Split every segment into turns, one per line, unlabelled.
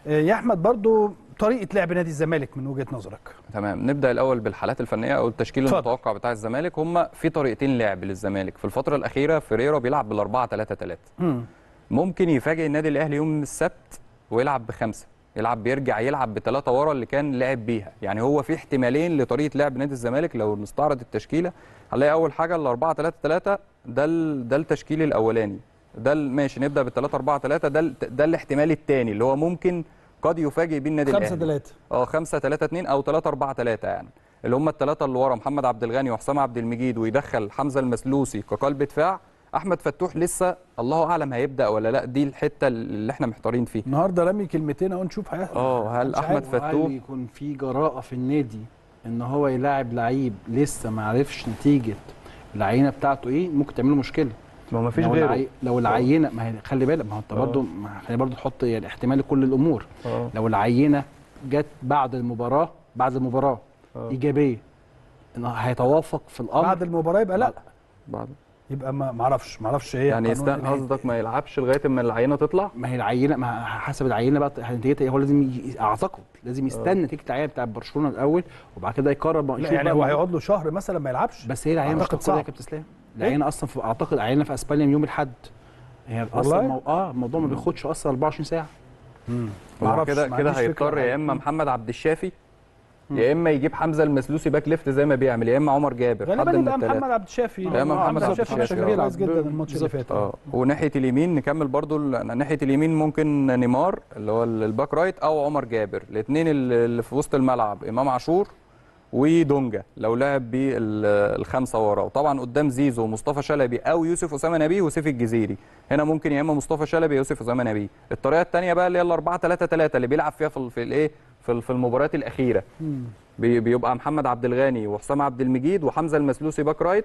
يا احمد برضو طريقه لعب نادي الزمالك من وجهه نظرك.
تمام، نبدا الاول بالحالات الفنيه او التشكيل المتوقع بتاع الزمالك. هم في طريقتين لعب للزمالك في الفتره الاخيره. فيريرا بيلعب بال4-3-3. ممكن يفاجئ النادي الاهلي يوم السبت ويلعب ب5، بيرجع يلعب ب3 ورا اللي كان لعب بيها. يعني هو في احتمالين لطريقه لعب نادي الزمالك. لو نستعرض التشكيله هنلاقي اول حاجه ال4-3-3 ده التشكيل الاولاني، ده ماشي. نبدا بال3-4-3، ده الاحتمال الثاني اللي هو ممكن قد يفاجئ بيه النادي الاهلي. 5-3-2 او 3-4-3، يعني اللي هم الثلاثه اللي ورا محمد عبد الغني وحسام عبد المجيد، ويدخل حمزه المسلوسي كقلب دفاع. احمد فتوح لسه الله اعلم هيبدا ولا لا، دي الحته اللي احنا محتارين فيها.
النهارده رمي كلمتين اهو نشوف هيحصل.
هل احمد فتوح
يكون في جراءه في النادي ان هو يلاعب لعيب لسه ما عرفش نتيجه العينه بتاعته ايه؟ ممكن تعمل له مشكله.
ما فيش غيره.
لو العينه، ما هي خلي بالك، ما هو انت برضه خلي برضه تحط يعني احتمال لكل الامور. لو العينه جت بعد المباراه ايجابيه، انه هيتوافق في الامر
بعد المباراه يبقى لا،
بعد
يبقى ما اعرفش ايه
يعني قصدك ما يلعبش لغايه اما العينه تطلع.
ما هي العينه، ما حسب العينه بقى نتيجتها. هو لازم اعتقد لازم يستنى نتيجه العينه بتاع برشلونه الاول وبعد كده يقرر.
يعني هو هيقعد له شهر مثلا ما يلعبش.
بس هي العينه مش صعبه يا كابتن اسلام. العينه اصلا اعتقد العينه في اسبانيا من يوم الاحد. هي اصلا الموضوع ما بياخدش اصلا 24 ساعه.
كده هيضطر يا اما محمد عبد الشافي يا اما يجيب حمزه المسلوسي باك ليفت زي ما بيعمل، يا اما عمر جابر.
غالبا يبقى محمد عبد الشافي.
يا اما محمد عبد الشافي
كويس جدا الماتش اللي فات.
وناحيه اليمين نكمل برضو. ناحيه اليمين ممكن نيمار اللي هو الباك رايت او عمر جابر. الاثنين اللي في وسط الملعب امام عاشور ودونجا لو لعب بالخمسه ورا. وطبعا قدام زيزو ومصطفى شلبي او يوسف اسامه نبيه وسيف الجزيري. هنا ممكن يا اما مصطفى شلبي يوسف اسامه نبيه. الطريقه الثانيه بقى اللي هي ال4-3-3 اللي بيلعب فيها في الايه في المباريات الاخيره. بيبقى محمد عبد الغني وحسام عبد المجيد وحمزه المسلوسي باك رايت،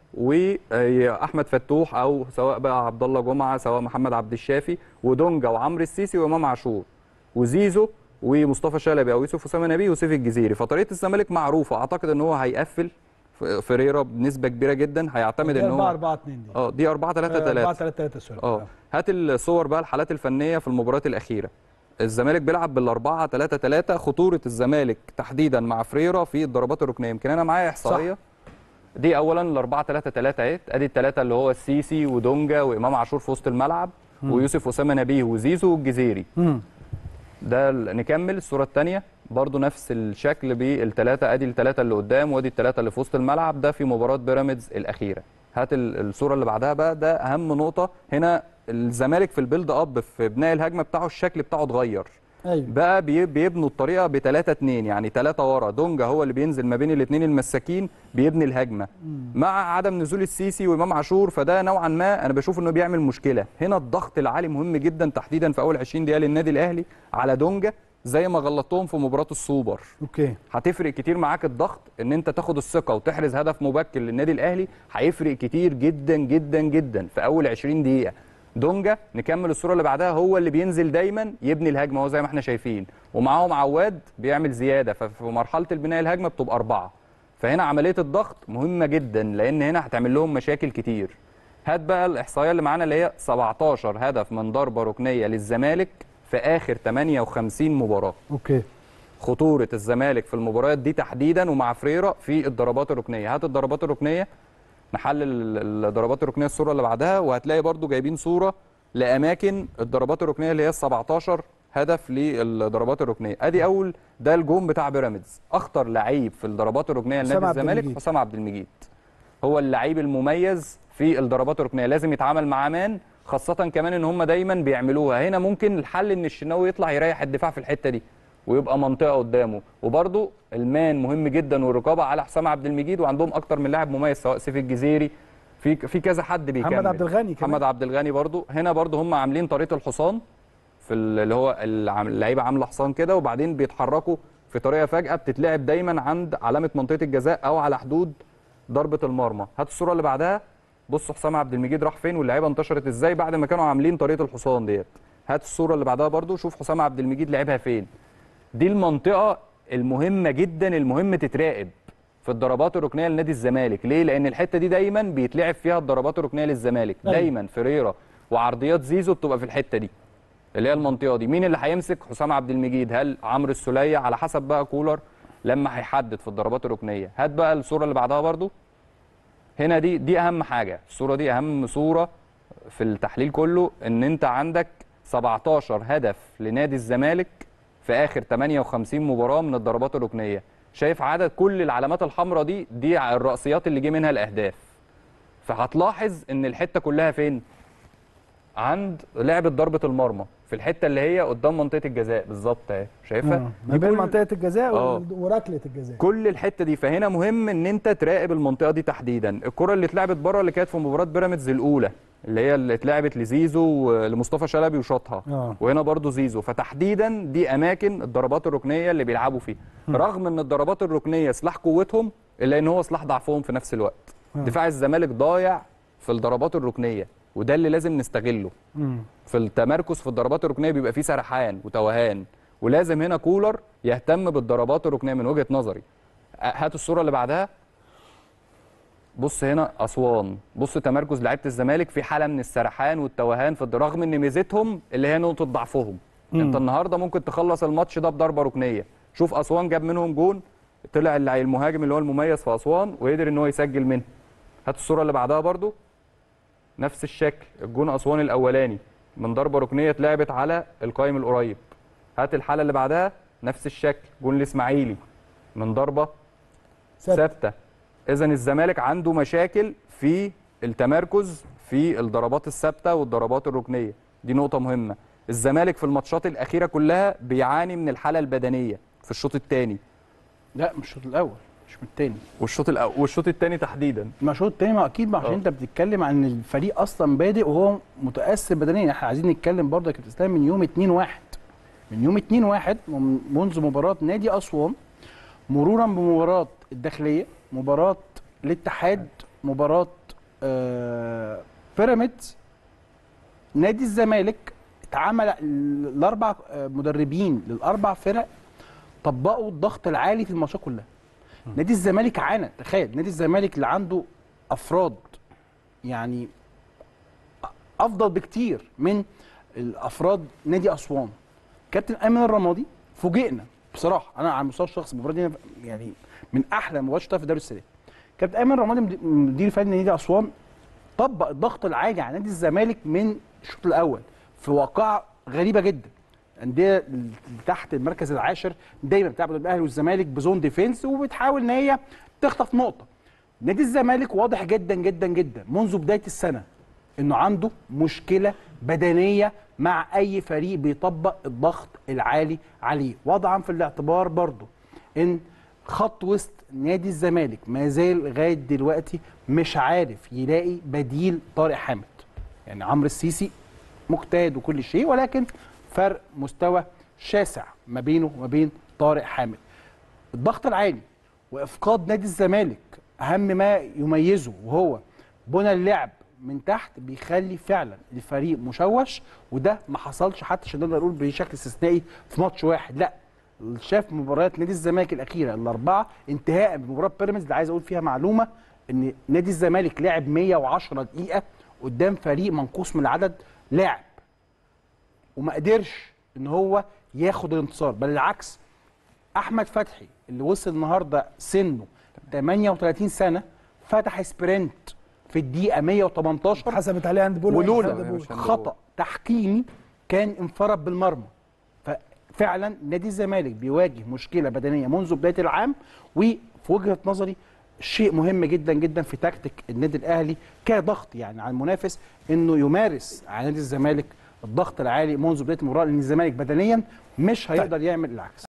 واحمد فتوح او سواء بقى عبد الله جمعه سواء محمد عبد الشافي ودونجا وعمرو السيسي وامام عاشور وزيزو ومصطفى شلبي او يوسف اسامه نبيه وسيف الجزيري. فطريقه الزمالك معروفه. اعتقد ان هو هيقفل فيريرا بنسبه كبيره جدا. هيعتمد ان هو
4-4-2
دي 4-3-3
سوري.
هات الصور بقى الحالات الفنيه في المباريات الاخيره. الزمالك بيلعب بال4-3-3. خطوره الزمالك تحديدا مع فريرا في الضربات الركنيه. يمكن انا معايا احصائيه دي. اولا ال4-3-3 اهي، ادي الثلاثه اللي هو السيسي ودونجا وامام عاشور في وسط الملعب ويوسف اسامه نبيه وزيزو والجزيري. ده نكمل الصوره الثانيه برضو نفس الشكل بالثلاثه. ادي الثلاثه اللي قدام وادي الثلاثه اللي في وسط الملعب. ده في مباراه بيراميدز الاخيره. هات الصوره اللي بعدها بقى. ده اهم نقطه هنا. الزمالك في البيلد اب في بناء الهجمه بتاعه الشكل بتاعه اتغير.
أيوة.
بقى بيبنوا الطريقه ب3-2، يعني 3 ورا. دونجا هو اللي بينزل ما بين الاثنين المساكين بيبني الهجمه مع عدم نزول السيسي وامام عاشور. فده نوعا ما انا بشوف انه بيعمل مشكله. هنا الضغط العالي مهم جدا تحديدا في اول 20 دقيقه للنادي الاهلي على دونجا زي ما غلطتهم في مباراه السوبر. هتفرق كتير معاك الضغط ان انت تاخد الثقه وتحرز هدف مبكر للنادي الاهلي. هيفرق كتير جدا جدا جدا في اول 20 دقيقه. دونجا نكمل الصوره اللي بعدها هو اللي بينزل دايما يبني الهجمه هو زي ما احنا شايفين، ومعاهم عواد بيعمل زياده. ففي مرحله البناء الهجمه بتبقى 4. فهنا عمليه الضغط مهمه جدا لان هنا هتعمل لهم مشاكل كتير. هات بقى الاحصائيه اللي معانا اللي هي 17 هدف من ضربه ركنيه للزمالك في اخر 58 مباراه. خطوره الزمالك في المباريات دي تحديدا ومع فريرا في الضربات الركنيه. هات الضربات الركنيه نحلل الضربات الركنيه الصوره اللي بعدها وهتلاقي برضو جايبين صوره لاماكن الضربات الركنيه اللي هي 17 هدف للضربات الركنيه. ادي اول ده الجون بتاع بيراميدز. اخطر لعيب في الضربات الركنيه لنادي الزمالك حسام عبد المجيد. هو اللعيب المميز في الضربات الركنيه. لازم يتعامل مع مان، خاصه كمان ان هم دايما بيعملوها. هنا ممكن الحل ان الشناوي يطلع يريح الدفاع في الحته دي ويبقى منطقه قدامه. وبرده المان مهم جدا والرقابه على حسام عبد المجيد. وعندهم اكتر من لاعب مميز سواء سيف الجزيري في كذا حد بيكمل.
محمد عبد الغني كمان.
محمد عبد الغني برده. هنا برده هم عاملين طريقه الحصان في اللي هو اللعيبه عامله حصان كده وبعدين بيتحركوا في طريقه فجاه بتتلعب دايما عند علامه منطقه الجزاء او على حدود ضربه المرمى. هات الصوره اللي بعدها. بصوا حسام عبد المجيد راح فين واللعيبه انتشرت ازاي بعد ما كانوا عاملين طريقه الحصان ديت. هات الصوره اللي بعدها برده. شوف حسام عبد المجيد لعبها فين. دي المنطقه المهمه جدا المهم تتراقب في الضربات الركنيه لنادي الزمالك. ليه؟ لان الحته دي دايما بيتلعب فيها الضربات الركنيه للزمالك. دايما فريرا وعرضيات زيزو بتبقى في الحته دي. اللي هي المنطقه دي. مين اللي هيمسك؟ حسام عبد المجيد، هل عمرو السوليه؟ على حسب بقى كولر لما هيحدد في الضربات الركنيه. هات بقى الصوره اللي بعدها برضو. هنا دي اهم حاجه، الصوره دي اهم صوره في التحليل كله، ان انت عندك 17 هدف لنادي الزمالك في اخر 58 مباراه من الضربات الركنيه. شايف عدد كل العلامات الحمراء دي الرأسيات اللي جه منها الاهداف. فهتلاحظ ان الحته كلها فين؟ عند لعبه ضربه المرمى، في الحته اللي هي قدام منطقه الجزاء بالظبط اهي، شايفها؟
ما بين منطقه الجزاء
آه.
وركله الجزاء.
كل الحته دي، فهنا مهم ان انت تراقب المنطقه دي تحديدا. الكره اللي اتلعبت بره اللي كانت في مباراه بيراميدز الاولى، اللي هي اللي اتلعبت لزيزو ولمصطفى شلبي وشاطها، وهنا برضو زيزو. فتحديدا دي اماكن الضربات الركنيه اللي بيلعبوا فيها، رغم ان الضربات الركنيه سلاح قوتهم الا ان هو سلاح ضعفهم في نفس الوقت. دفاع الزمالك ضايع في الضربات الركنيه، وده اللي لازم نستغله. في التمركز في الضربات الركنيه بيبقى فيه سرحان وتوهان، ولازم هنا كولر يهتم بالضربات الركنيه من وجهه نظري. هات الصوره اللي بعدها. بص هنا اسوان، بص تمركز لعيبه الزمالك في حاله من السرحان والتوهان في رغم ان ميزتهم اللي هي نقطه ضعفهم. انت النهارده ممكن تخلص الماتش ده بضربه ركنيه. شوف اسوان جاب منهم جون، طلع المهاجم اللي هو المميز في اسوان وقدر ان هو يسجل منه. هات الصوره اللي بعدها برضو. نفس الشكل، الجون اسوان الاولاني من ضربه ركنيه اتلعبت على القائم القريب. هات الحاله اللي بعدها، نفس الشكل، جون الاسماعيلي من ضربه ثابته. اذا الزمالك عنده مشاكل في التمركز في الضربات الثابته والضربات الركنيه، دي نقطه مهمه. الزمالك في الماتشات الاخيره كلها بيعاني من الحاله البدنيه في الشوط الثاني.
لا مش الشوط الاول، مش من الثاني.
والشوط الثاني تحديدا.
ما الشوط الثاني ما اكيد، عشان انت بتتكلم عن الفريق اصلا بادئ وهو متاثر بدنيا. احنا عايزين نتكلم برضه يا كابتن اسلام من يوم 2/1، من يوم 2/1 منذ مباراه نادي اسوان، مرورا بمباراه الداخليه، مباراه الاتحاد، مباراه بيراميدز، نادي الزمالك. اتعمل الاربع مدربين للاربع فرق طبقوا الضغط العالي في الماتشات كلها. نادي الزمالك عانى، تخيل نادي الزمالك اللي عنده افراد يعني افضل بكتير من الافراد نادي اسوان. كابتن ايمن الرمادي فوجئنا بصراحه، انا على المستوى الشخصي المباراه دي يعني من احلى المباريات شفتها في الدوري السنه. كابتن ايمن الرمادي مدير فني نادي اسوان طبق الضغط العالي على نادي الزمالك من الشوط الاول في واقعه غريبه جدا. الانديه تحت المركز العاشر دايما بتلعب الاهلي والزمالك بزون ديفينس وبتحاول ان هي تخطف نقطه. نادي الزمالك واضح جدا جدا جدا منذ بدايه السنه انه عنده مشكله بدنيه مع اي فريق بيطبق الضغط العالي عليه، وضعا في الاعتبار برضه ان خط وسط نادي الزمالك ما زال لغايه دلوقتي مش عارف يلاقي بديل طارق حامد. يعني عمرو السيسي مجتهد وكل شيء، ولكن فرق مستوى شاسع ما بينه وما بين طارق حامد. الضغط العالي وافقاد نادي الزمالك اهم ما يميزه وهو بنى اللعب من تحت بيخلي فعلا الفريق مشوش، وده ما حصلش حتى عشان نقدر نقول بشكل استثنائي في ماتش واحد، لا شاف مباريات نادي الزمالك الاخيره الاربعه انتهاء بمباراه بيراميدز اللي عايز اقول فيها معلومه ان نادي الزمالك لعب 110 دقيقه قدام فريق منقوص من العدد لاعب وما قدرش ان هو ياخد الانتصار، بل العكس. احمد فتحي اللي وصل النهارده سنه 38 سنه فتح سبرنت في الدقيقه 118
حسبت عليه هاند بول،
ولولا خطا تحكيمي كان انفرد بالمرمى. ففعلا نادي الزمالك بيواجه مشكله بدنيه منذ بدايه العام، وفي وجهه نظري شيء مهم جدا جدا في تكتيك النادي الاهلي كضغط يعني على المنافس انه يمارس على نادي الزمالك الضغط العالي منذ بدايه المباراه، لان الزمالك بدنيا مش هيقدر يعمل العكس.